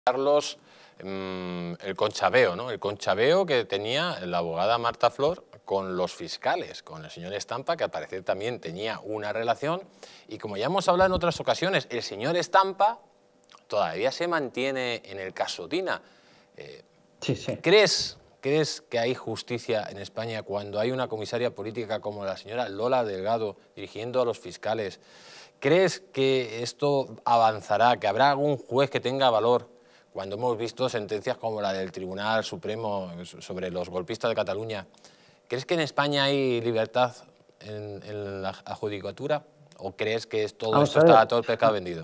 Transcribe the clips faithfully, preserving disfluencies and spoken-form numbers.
Carlos, mmm, el conchabeo, ¿no? El conchabeo que tenía la abogada Marta Flor con los fiscales, con el señor Estampa, que al parecer también tenía una relación. Y como ya hemos hablado en otras ocasiones, el señor Estampa todavía se mantiene en el caso Dina. Eh, sí, sí. ¿Crees, ¿Crees que hay justicia en España cuando hay una comisaria política como la señora Lola Delgado dirigiendo a los fiscales? ¿Crees que esto avanzará, que habrá algún juez que tenga valor cuando hemos visto sentencias como la del Tribunal Supremo sobre los golpistas de Cataluña? ¿Crees que en España hay libertad en, en la adjudicatura o crees que es, todo Vamos esto a ver. está todo el pescado vendido?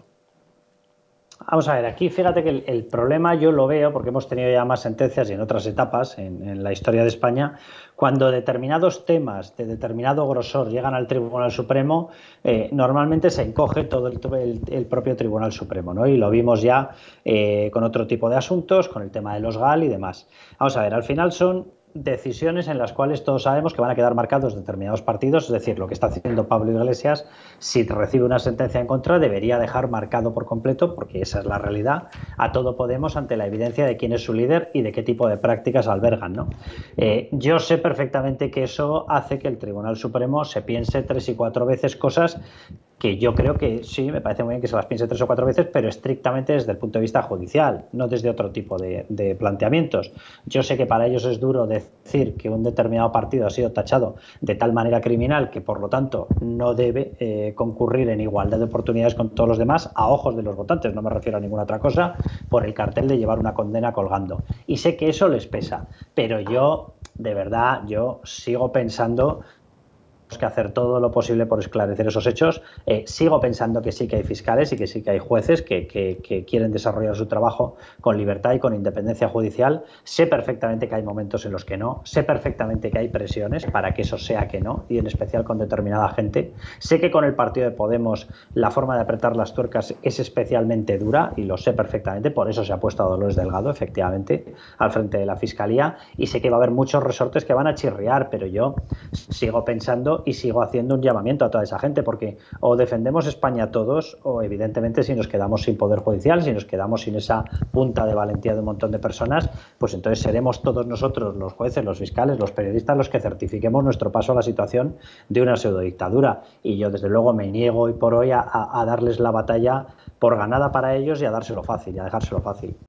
Vamos a ver, aquí fíjate que el, el problema yo lo veo, porque hemos tenido ya más sentencias y en otras etapas en, en la historia de España, cuando determinados temas de determinado grosor llegan al Tribunal Supremo, eh, normalmente se encoge todo el, el, el propio Tribunal Supremo, ¿no? Y lo vimos ya eh, con otro tipo de asuntos, con el tema de los G A L y demás. Vamos a ver, al final son decisiones en las cuales todos sabemos que van a quedar marcados determinados partidos, es decir, lo que está haciendo Pablo Iglesias, si recibe una sentencia en contra, debería dejar marcado por completo, porque esa es la realidad, a todo Podemos ante la evidencia de quién es su líder y de qué tipo de prácticas albergan, ¿no? Eh, yo sé perfectamente que eso hace que el Tribunal Supremo se piense tres y cuatro veces cosas que yo creo que sí, me parece muy bien que se las piense tres o cuatro veces, pero estrictamente desde el punto de vista judicial, no desde otro tipo de, de planteamientos. Yo sé que para ellos es duro decir que un determinado partido ha sido tachado de tal manera criminal que, por lo tanto, no debe eh, concurrir en igualdad de oportunidades con todos los demás, a ojos de los votantes, no me refiero a ninguna otra cosa, por el cartel de llevar una condena colgando. Y sé que eso les pesa, pero yo, de verdad, yo sigo pensando que hacer todo lo posible por esclarecer esos hechos. Eh, sigo pensando que sí que hay fiscales y que sí que hay jueces que, que, que quieren desarrollar su trabajo con libertad y con independencia judicial. Sé perfectamente que hay momentos en los que no. Sé perfectamente que hay presiones para que eso sea que no, y en especial con determinada gente. Sé que con el partido de Podemos la forma de apretar las tuercas es especialmente dura y lo sé perfectamente. Por eso se ha puesto a Dolores Delgado, efectivamente, al frente de la Fiscalía, y sé que va a haber muchos resortes que van a chirriar, pero yo sigo pensando y sigo haciendo un llamamiento a toda esa gente, porque o defendemos España todos, o evidentemente si nos quedamos sin poder judicial, si nos quedamos sin esa punta de valentía de un montón de personas, pues entonces seremos todos nosotros, los jueces, los fiscales, los periodistas, los que certifiquemos nuestro paso a la situación de una pseudodictadura. Y yo desde luego me niego hoy por hoy a, a darles la batalla por ganada para ellos y a dárselo fácil, y a dejárselo fácil.